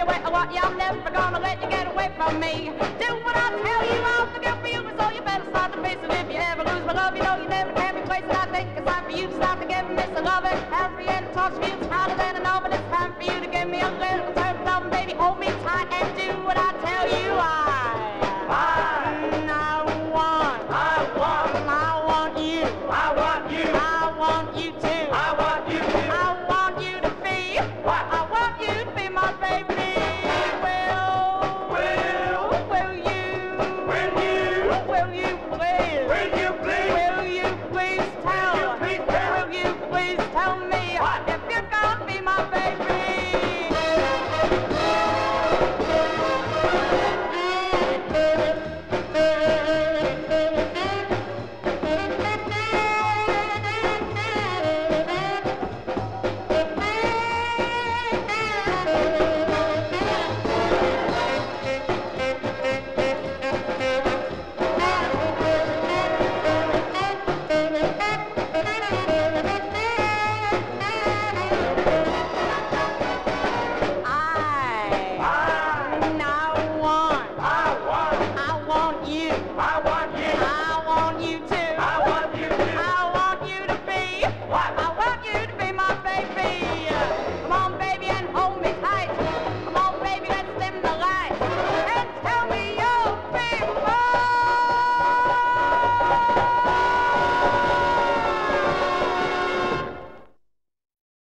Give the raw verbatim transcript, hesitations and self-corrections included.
you what, what you, I'm never gonna let you get away from me. Do what I tell you, I'm the girl for you, so you better start to face it. If you ever lose my love, you know you never can replace it. I think it's time for you to start to give me some loving. Every end talks for you, it's harder than I know, but it's time for you to give me a little turn. Love, baby, hold me tight and do what I tell you. I